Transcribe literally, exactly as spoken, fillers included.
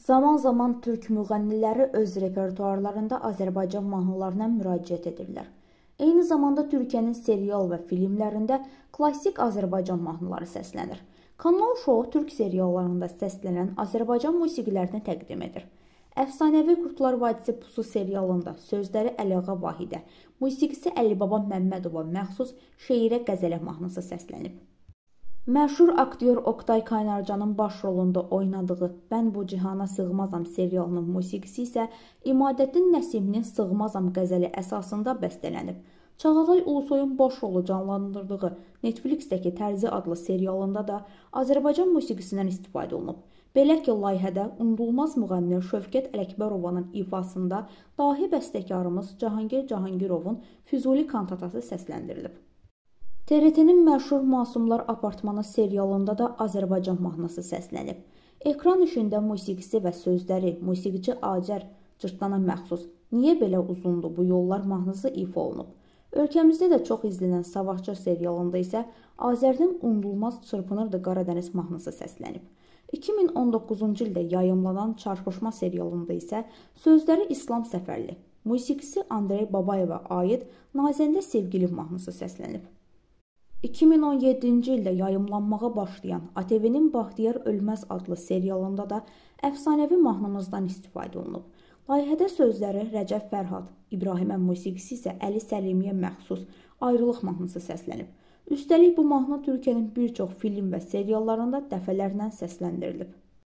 Zaman-zaman türk müğənniləri öz repertuarlarında Azərbaycan mahnılarına müraciət edirlər. Eyni zamanda Türkiyənin serial və filmlərində klassik Azərbaycan mahnıları səslənir. Kanal Show türk seriallarında səslənən Azərbaycan musiqilərini təqdim edir. Əfsanəvi Qurtlar Vadisi Pusu serialında sözləri Əliağa Vahidə, musiqisi Əlibaba Məmmədova məxsus Şeirə Qəzələ mahnısı səslənib. Məşhur aktyor Oktay Kaynarcanın başrolunda oynadığı Mən bu cihana sığmazam serialının musiqisi isə İmadəddin Nəsiminin Sığmazam qəzəli əsasında bəstələnib. Çağatay Ulusoyun boş rolu canlandırdığı Netflixdəki Tərzi adlı serialında da Azərbaycan musiqisindən istifadə olunub. Belə ki, layihədə unudulmaz müğənni Şövkət Ələkbərovanın ifasında dahi bəstəkarımız Cahangir Cahangirovun Füzuli kantatası səsləndirilib. T R T-nin məşhur Masumlar Apartmanı serialında da Azərbaycan mahnısı səslənib. Ekran işində musiqisi və sözləri musiqiçi Acər Cırtlana məxsus Niyə belə uzundur bu yollar mahnısı ifa olunub. Ölkəmizdə də çox izlənən Savaşçı serialında isə Azərinin unudulmaz Çırpınırdı Qaradəniz mahnısı səslənib. iki min on doqquzuncu ildə yayımlanan Çarpışma serialında isə sözləri İslam Səfərli, musiqisi Andrey Babayeva aid Nazəndə Sevgili mahnısı səslənib. iki min on yeddinci ildə yayımlanmağa başlayan A T V-nin Baxtiyar Ölməz adlı serialında da əfsanəvi mahnımızdan istifadə olunub. Layihədə sözləri Rəcəb Fərhad, İbrahimə musiqisi isə Əli Səlimiyə məxsus Ayrılıq mahnısı səslənib. Üstəlik bu mahnı Türkiyənin bir çox film və seriallarında dəfələrlə səsləndirilib.